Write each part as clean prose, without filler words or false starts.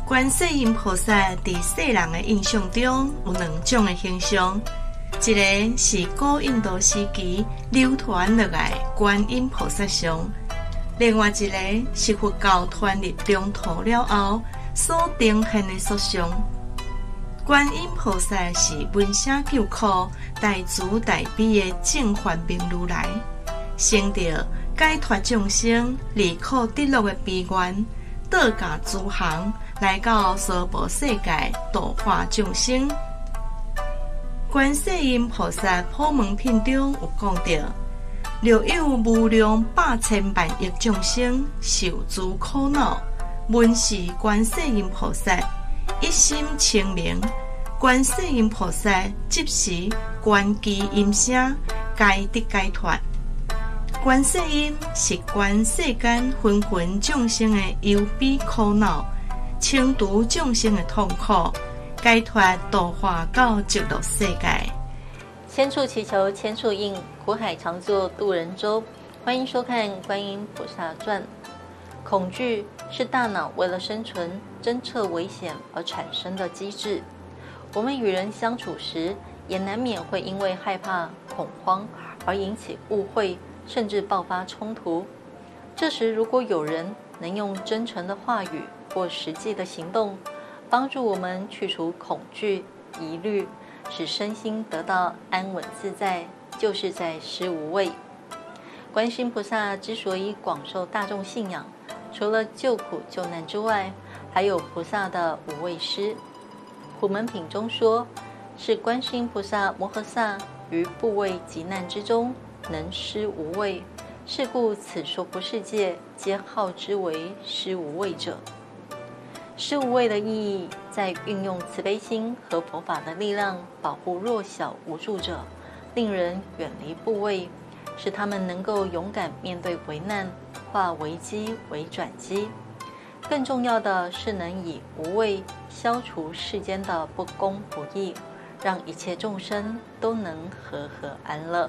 观世音菩萨伫世人的印象中有两种的形象，一个是古印度时期流传落来观音菩萨像，另外一个是佛教传入中土了后所呈现的塑像。观音菩萨是闻声救苦、大慈大悲的正法明如来，成就解脱众生离苦得乐的悲愿，道家诸行来到娑婆世界度化众生。观世音菩萨普门品中有讲到，若有无量百千万亿众生受诸苦恼，闻是观世音菩萨，一心清明，观世音菩萨即时观其音声，皆得解脱。观世音是观世间芸芸众生的忧悲苦恼，清除众生的痛苦，解脱度化到极乐世界。 千处祈求千处应，苦海常作渡人舟。欢迎收看《观音菩萨传》。恐惧是大脑为了生存、侦测危险而产生的机制。我们与人相处时，也难免会因为害怕、恐慌而引起误会，甚至爆发冲突。这时，如果有人能用真诚的话语或实际的行动，帮助我们去除恐惧、疑虑，使身心得到安稳自在，就是在施无畏。观世音菩萨之所以广受大众信仰，除了救苦救难之外，还有菩萨的无畏施。普门品中说，是观世音菩萨摩诃萨于怖畏急难之中能施无畏，是故此娑婆世界皆号之为施无畏者。施无畏的意义在运用慈悲心和佛法的力量，保护弱小无助者，令人远离怖畏，使他们能够勇敢面对危难，化危机为转机。更重要的是能以无畏消除世间的不公不义，让一切众生都能和和安乐。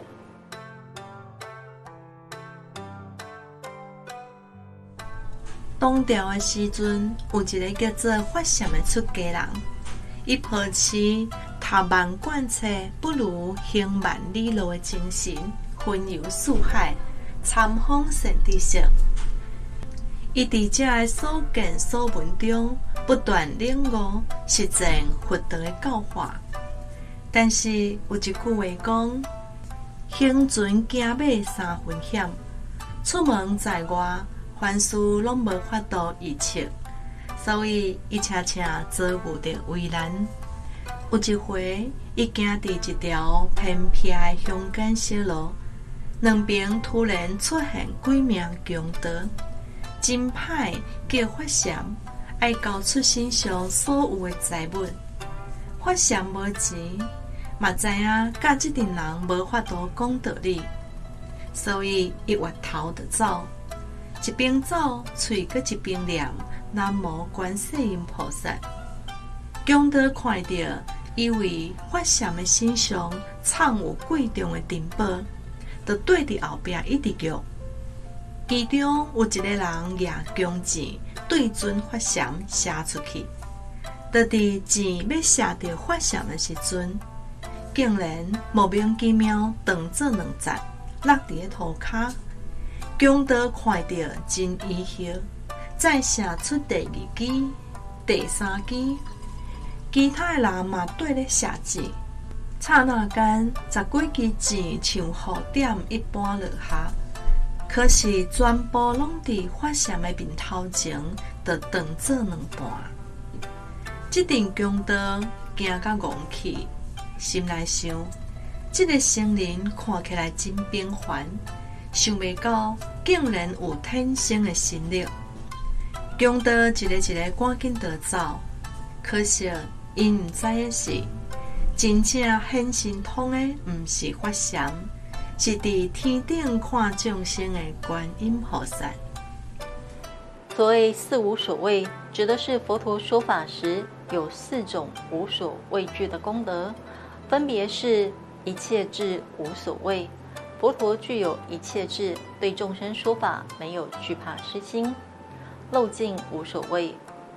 唐朝的时阵，有一个叫做法善的出家人，伊抱持读万贯册不如行万里路的精神，环游四海，参访善知识。伊伫这的所见所闻中，不断领悟实践佛道的教化。但是有一句话讲：行船行马三分险，出门在外，凡事拢无法度预测，所以伊常常遭遇着危难。有一回，伊行伫一条偏僻的乡间小路，两边突然出现几名强盗，真歹叫法善爱交出身上所有的财物。法善无钱，嘛知影甲这阵人无法度讲道理，所以伊越头就走。一边走，嘴搁一边念南无观世音菩萨。强盗看到以为法善的身上藏有贵重的珍宝，就对伫后壁一直叫。其中有一个人拿弓箭对准法善射出去，就伫箭要射到法善的时阵，竟然莫名其妙断做两截，落伫个涂骹。强盗看到真意息，再射出第二支、第三支，其他的人嘛对咧射箭，刹那间10几支箭像雨点一般落下，可是全部拢伫法善的面头前，就断做两半。这阵强盗惊甲戆去，心内想：这个僧人看起来真平凡。想袂到，竟然有天生的神力。强盗一个一个赶紧逃走，可惜因唔知的是，真正现神通的唔是法善，是伫天顶看众生的观音菩萨。 所谓四无所谓，指的是佛陀说法时有4种无所畏惧的功德，分别是一切智无所谓。佛陀具有一切智，对众生说法没有惧怕失心；漏尽无所谓，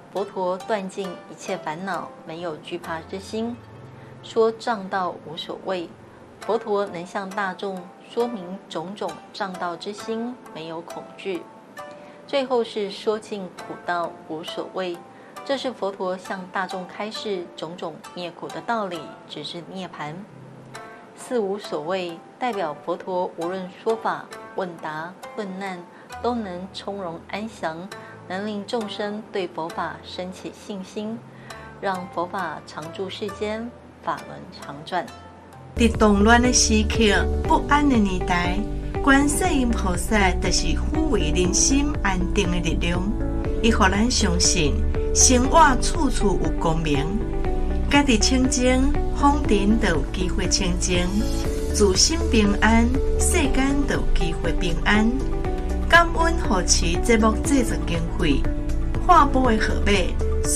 佛陀断尽一切烦恼，没有惧怕之心。说障道无所谓，佛陀能向大众说明种种障道之心，没有恐惧。最后是说尽苦道无所谓，这是佛陀向大众开示种种灭苦的道理，直至涅槃。四无所谓代表佛陀无论说法、问答、问难，都能从容安详，能令众生对佛法生起信心，让佛法常驻世间，法轮常转。 在动乱的时刻、不安的年代，观世音菩萨就是抚慰人心安定的力量。伊互咱相信，生活处处有光明，家己清净，风尘就有机会清净；自心平安，世间就有机会平安。感恩扶持节目制作经费，划拨的号码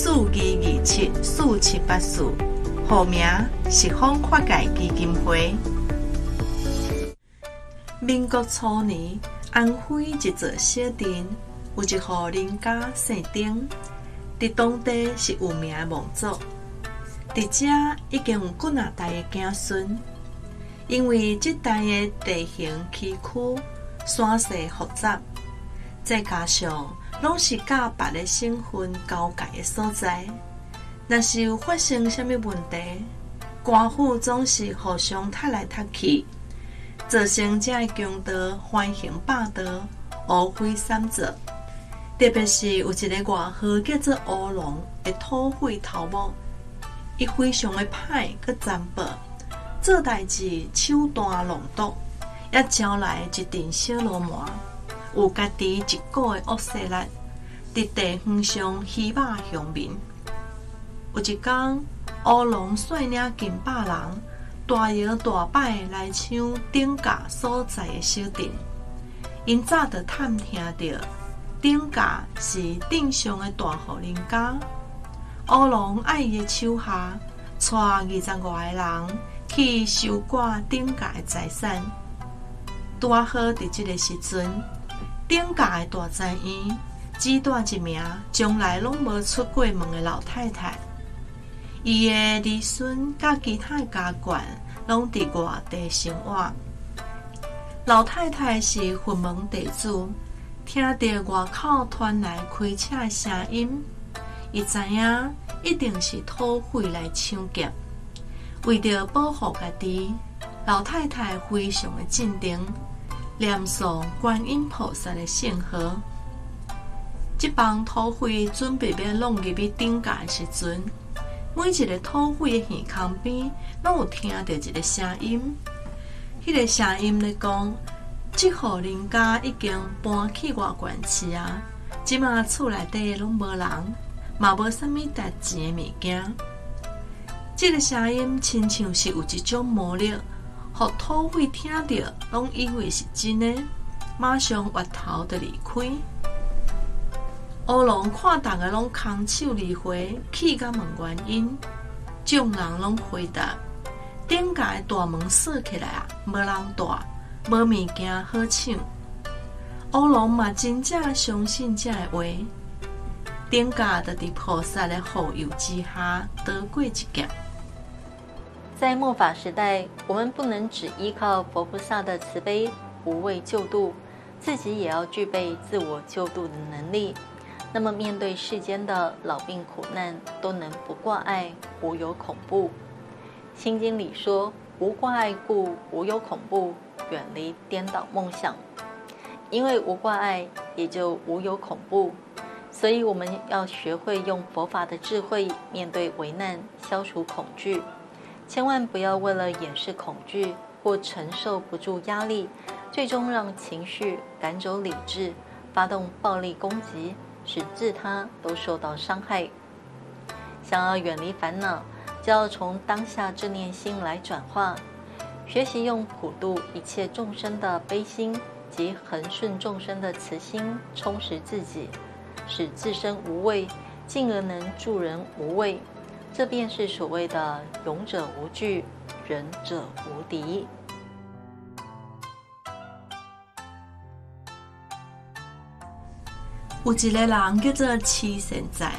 42274784，户名十方法界基金会。民国初年，安徽一座小镇有一户人家姓丁，在当地是有名的望族。在这已经有几啊代的子孙，因为这带的地形崎岖、山势复杂，再加上拢是甲别的省份交界的所在，若是有发生什么问题，官府总是互相踢来踢去，造成这个强盗横行霸道、乌匪三族。特别是有一个外号叫做乌龙的土匪头目，伊非常的歹佮残暴，做代志手段弄毒，也招来一阵小流氓，有家己一股的恶势力，伫地方上欺骂乡民。有一天，乌龙率领近百人，大摇大摆来抢顶家所在的小镇。因早就探听到顶家是镇上的大户人家，乌龙爱伊的手下带20多个人去收刮顶家的财产。拄好伫这个时阵，顶家的大宅院只带一名从来拢无出过门的老太太，伊的儿孙甲其他家眷拢伫外地生活。老太太是佛门弟子，听到外口传来开车的声音，伊知影一定是土匪来抢劫。为着保护家己，老太太非常的镇定，念诵观音菩萨的圣号。这帮土匪准备要弄入去顶家的时阵，每一个土匪的耳孔边拢有听到一个声音。迄个声音咧讲，这户人家已经搬去外县市啊，即马厝内底拢无人，嘛无啥物值钱的物件。这个声音亲像是有一种魔力，互土匪听到，拢以为是真的，马上越头就离开。乌龙看大家拢空手而回，气甲问原因，众人拢回答：顶家的大门锁起来啊，无人住，无物件好抢。乌龙嘛真正相信这个话，顶家就伫菩萨的护佑之下躲过一劫。 在末法时代，我们不能只依靠佛菩萨的慈悲无畏救度，自己也要具备自我救度的能力。那么面对世间的老病苦难，都能不挂碍，无有恐怖。心经里说，无挂碍故，无有恐怖，远离颠倒梦想。因为无挂碍，也就无有恐怖，所以我们要学会用佛法的智慧面对危难，消除恐惧。千万不要为了掩饰恐惧或承受不住压力，最终让情绪赶走理智，发动暴力攻击，使自他都受到伤害。想要远离烦恼，就要从当下这念心来转化，学习用普度一切众生的悲心及恒顺众生的慈心充实自己，使自身无畏，进而能助人无畏。这便是所谓的勇者无惧，仁者无敌。 有一个人叫做痴善财，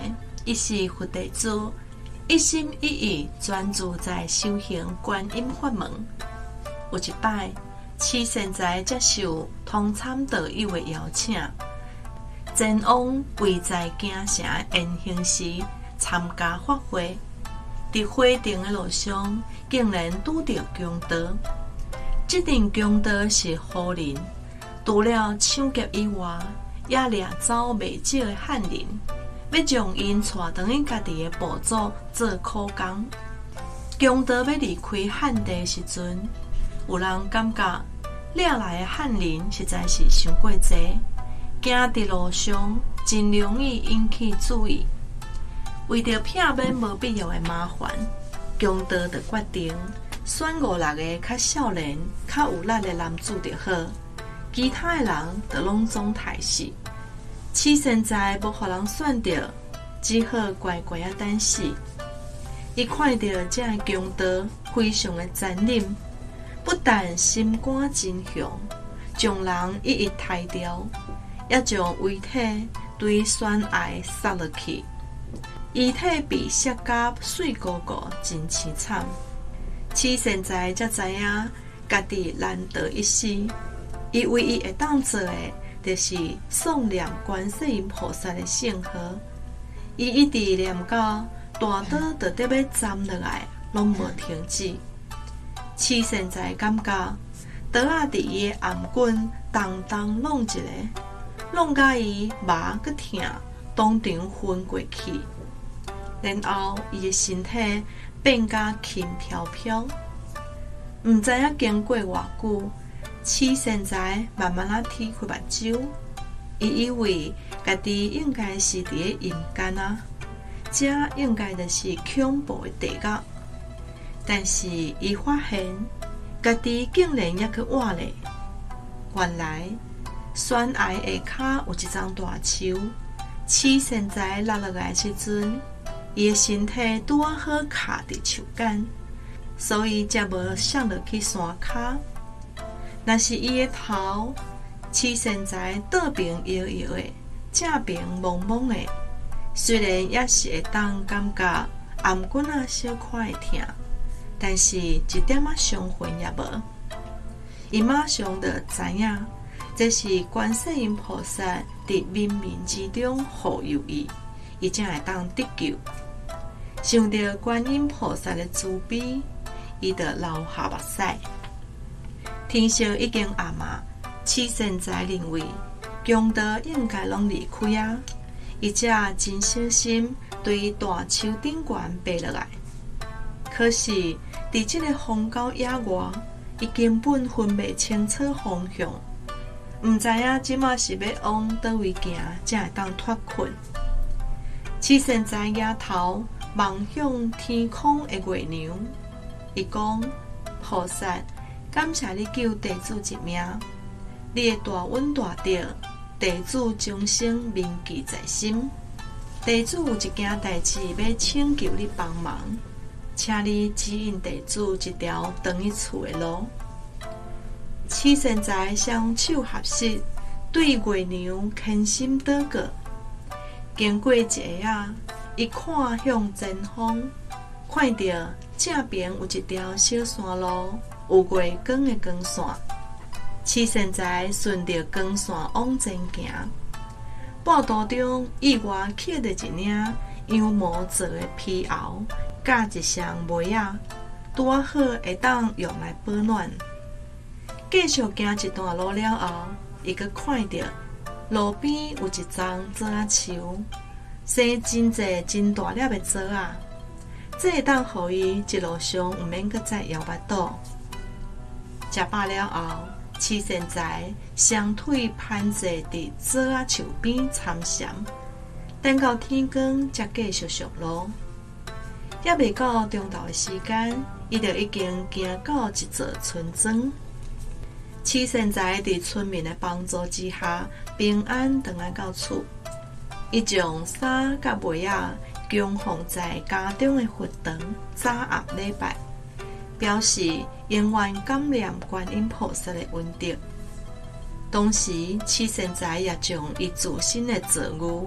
伊是佛弟子，一心一意专注在修行观音法门。有一摆，痴仙在接受通参道友的邀请，前往位在京城延兴时参加法会。伫会场的路上，竟然拄着强盗。这阵强盗是好人，除了抢劫以外，也掠走未少的汉人，要将因带回因家己的部族做苦工。强盗要离开汉地时阵，有人感觉掠来的汉人实在是伤过济，行伫路上真容易引起注意。为着避免无必要的麻烦，强盗就决定选5、6个较少年、较有力的男子就好，其他的人就拢总歹死。痴仙在无互人选着，只好乖乖啊等死。伊看到这强盗非常的残忍，不但心肝真凶，将人一一杀掉，也将遗体对悬崖撒落去。遗体被削甲碎糊糊，真凄惨。痴仙在才知影家己难得一死，伊唯一会当做的，就是诵念观世音菩萨的圣号。伊一直念到大刀就得要斩落来，拢无停止。痴仙在感觉刀仔伫伊的颔棍当当弄一个，弄甲伊麻佮痛，当场昏过去。然后，伊的身体变甲轻飘飘，毋知影经过偌久，痴仙在慢慢啊剔开目睭，伊以为家己应该是伫咧阴间啊，这应该就是恐怖的地狱。但是伊发现家己竟然还去活咧，原来悬崖下骹有一张大树，痴仙在落落来时阵。伊的身体拄啊好卡伫树干，所以才无摔落去山骹。若是伊的头，痴仙在倒边摇摇的，正边蒙蒙的，虽然也是会当感觉颔棍啊小可会痛，但是一点啊伤痕也无。伊马上就知影，这是观世音菩萨伫冥冥之中护佑伊，伊才会当得救。想到观音菩萨的慈悲，伊就流下目屎。天色已经暗嘛，痴仙在认为强盗应该拢离开啊，伊才真小心对大树顶悬爬落来。可是伫这个荒郊野外，伊根本分袂清楚方向，毋知影即马是要往倒位行，才会当脱困。痴仙在仰头望向天空的月娘，伊讲：菩萨，感谢你救地主一命，你的大恩大德，地主终生铭记在心。地主有一件代志要请求你帮忙，请你指引地主一条回去厝的路。痴仙在双手合十，对月娘虔心祷告。经过一下啊，伊看向前方，看到正边有一条小山路，有月光的光线。痴仙在顺着光线往前行，半途中意外捡到一领羊毛做的皮袄，甲一双袜仔，拄啊好会当用来保暖。继续行一段路了后，伊阁看到路边有一丛枣仔树，生真济真大粒的枣仔，这会当互伊一路上毋免阁再摇巴肚。食饱了后，痴仙在双腿盘坐伫枣仔树边参禅，等到天光才继续上路。还未到中昼的时间，伊就已经行到一座村庄。痴仙在伫村民的帮助之下，平安回来到厝。伊将衫甲袜仔供奉在家中的佛堂，早暗礼拜，表示永远感念观音菩萨的恩德。同时，痴仙在也将伊自身的造物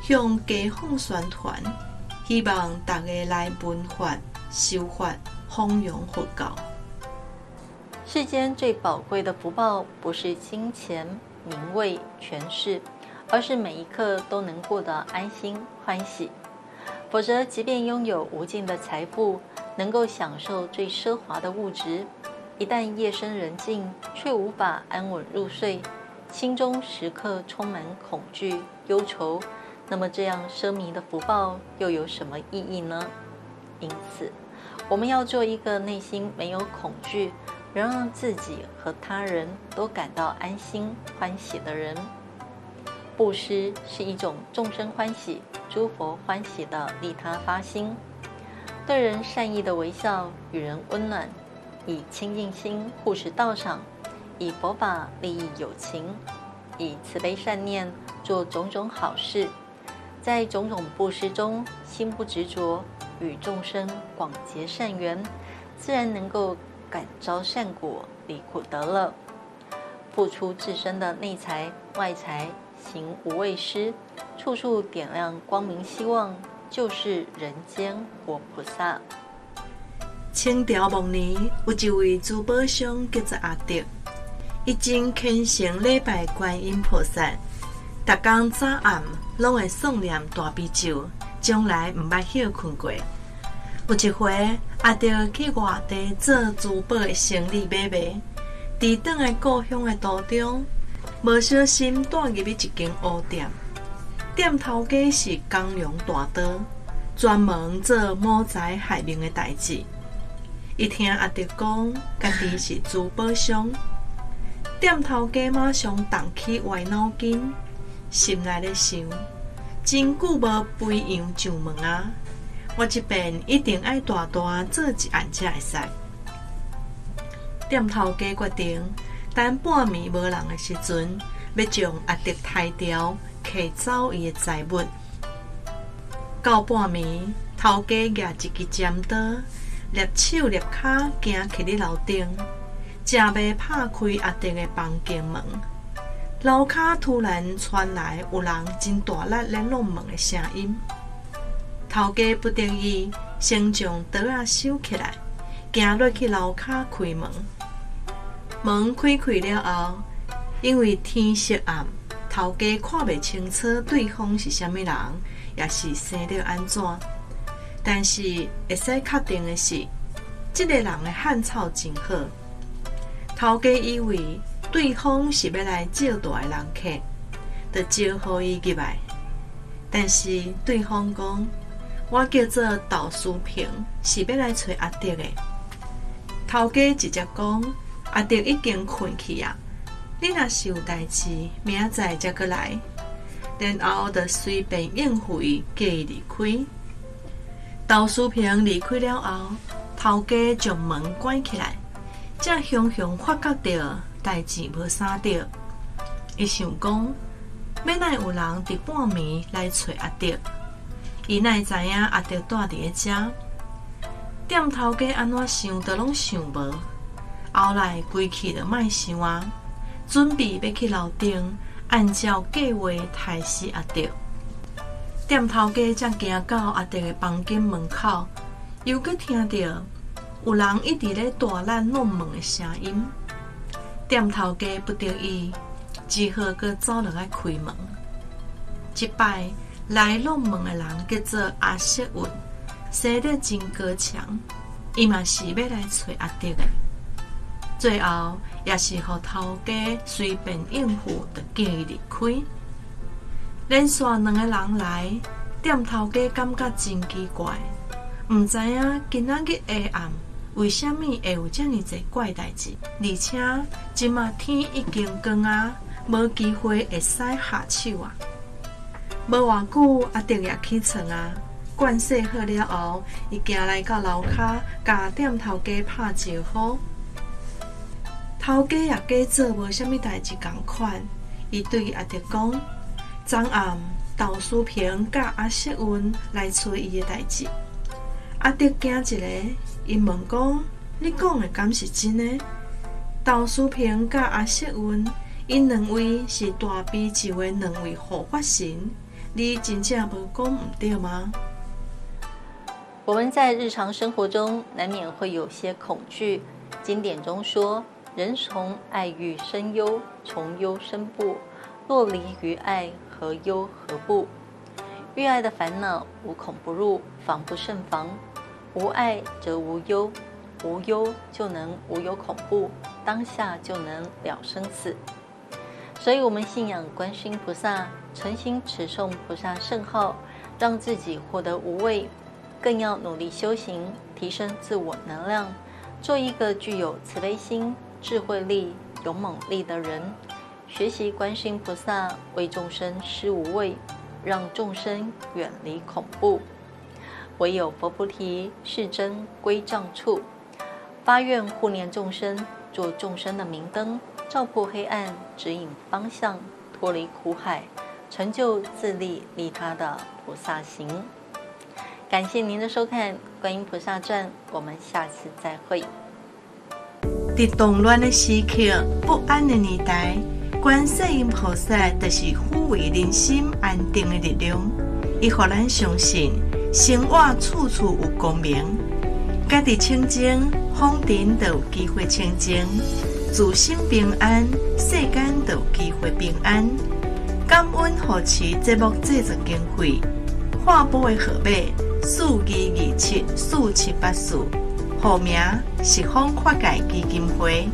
向街坊宣传，希望大家来闻法、修法、弘扬佛教。 世间最宝贵的福报，不是金钱、名位、权势，而是每一刻都能过得安心欢喜。否则，即便拥有无尽的财富，能够享受最奢华的物质，一旦夜深人静，却无法安稳入睡，心中时刻充满恐惧、忧愁，那么这样奢靡的福报又有什么意义呢？因此，我们要做一个内心没有恐惧，能让自己和他人都感到安心欢喜的人。布施是一种众生欢喜、诸佛欢喜的利他发心，对人善意的微笑，与人温暖，以清净心护持道场，以佛法利益有情，以慈悲善念做种种好事，在种种布施中心不执着，与众生广结善缘，自然能够感召善果，离苦得乐。付出自身的内财外财，行无畏施，处处点亮光明希望，就是人间活菩萨。 清朝末年，有一位珠宝商叫做阿德，伊真虔诚礼拜观音菩萨，逐天早暗拢会诵念大悲咒，从来毋捌休困过。有一回，阿德去外地做珠宝的生意买卖，伫转来故乡的途中，无小心带入去一间乌店。店头家是工良大刀，专门做谋财害命的代志。伊听阿德讲，家己是珠宝商，店头家马上动起歪脑筋，心内咧想：真久无肥羊上门啊！我这边一定爱大大做一案才会使。店头家决定，等半暝无人的时阵，要将阿德抬掉，摕走伊的财物。到半暝，头家举一支尖刀，蹑手蹑脚行去咧楼顶，正要拍开阿德的房间门，楼骹突然传来有人真大力咧弄门的声音。头家不得已，先将刀仔收起来，行落去楼骹开门。门开了后，因为天色暗，头家看袂清楚对方是啥物人，也是生得安怎。但是会使确定的是，这个人的汉草真好。头家以为对方是要来招待的人客，就招呼伊入来。但是对方讲：“我叫做豆书平，是要来找阿德的。”头家直接讲：“阿德已经困去啊，你若是有代志，明仔载才过来。”然后就随便应付伊，叫伊离开。豆书平离开了后，头家将门关起来，才雄雄发觉到代志无啥着。伊想讲，要哪有人伫半暝来找阿德？伊哪会知影阿德住伫咧遮？店头家安怎想都拢想无。后来规气就莫想啊，准备要去楼顶，按照计划杀死阿德。店头家才行到阿德的房间门口，又搁听到有人一直咧大力弄门的声音。店头家不得已，只好搁走落来开门。这摆来弄门的人叫做阿色云，生得真高强，伊嘛是要来找阿德的。最后也是互头家随便应付，就叫伊离开。连续两个人来，店头家感觉真奇怪，毋知影今仔日下暗为什么会有这么多怪代志，而且即马天已经光啊，无机会会使下手啊。无偌久，阿德也起床啊，灌洗好了后，伊行来到楼骹，甲店头家拍招呼。头家也假做无啥物代志共款，伊对阿德讲：昨暗豆书平甲阿色云来找伊的代志。阿德惊一个，伊问讲：你讲的敢是真的？豆书平甲阿色云，因两位是大悲咒的两位护法神， 你真正无讲唔对吗？ 我们在日常生活中难免会有些恐惧。经典中说：“人从爱欲生忧，从忧生怖。若离于爱，何忧何怖？”遇爱的烦恼，无孔不入，防不胜防。无爱则无忧，无忧就能无有恐怖，当下就能了生死。所以，我们信仰观世音菩萨，诚心持诵菩萨圣号，让自己获得无畏。更要努力修行，提升自我能量，做一个具有慈悲心、智慧力、勇猛力的人。学习观世音菩萨为众生施无畏，让众生远离恐怖。唯有佛菩提是真归藏处，发愿护念众生，做众生的明灯，照破黑暗，指引方向，脱离苦海，成就自利利他的菩萨行。感谢您的收看《观音菩萨传》，我们下次再会。 在动乱的时刻、不安的年代，观世音菩萨就是抚慰人心安定的力量。伊互咱相信，生活处处有光明。家己清净，风尘就有机会清净；自心平安，世间就有机会平安。感恩扶持节目制作经费，划拨的号码42274784，户名是方法界基金会。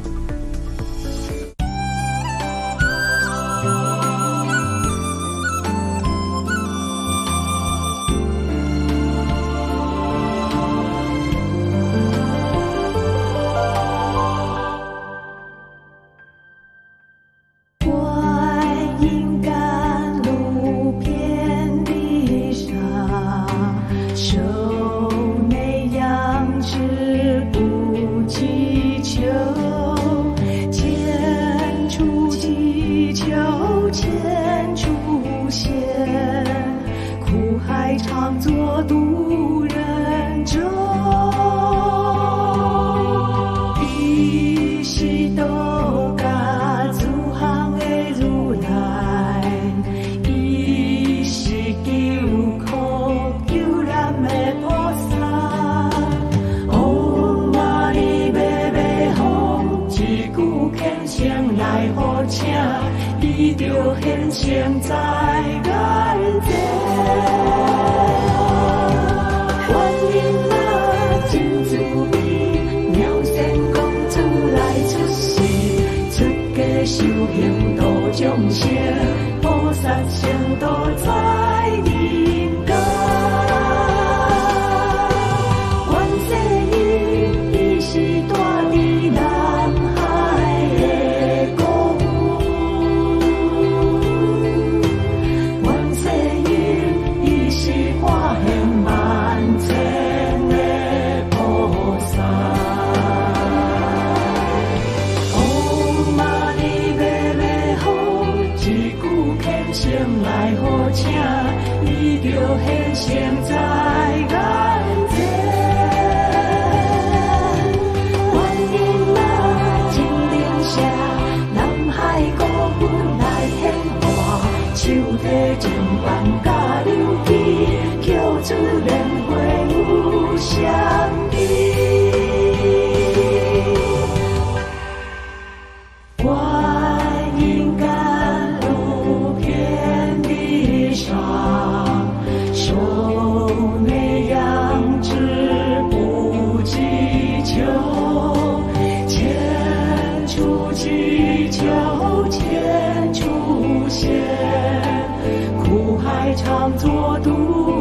常作渡人舟，伊是道家诸行的如来，伊是救苦救难的菩萨。唵嘛呢叭叭吽，一句虔诚来呼请，伊就现身在眼前。修行度众生，菩萨成道在人间。观世音，伊是住伫南海的公园。观世音，伊是化现万千的菩萨。来呼请，伊就现身在眼前。观音啊，真灵舍，南海孤云来显化，手提净版甲流记，扣出莲花有相依。常作渡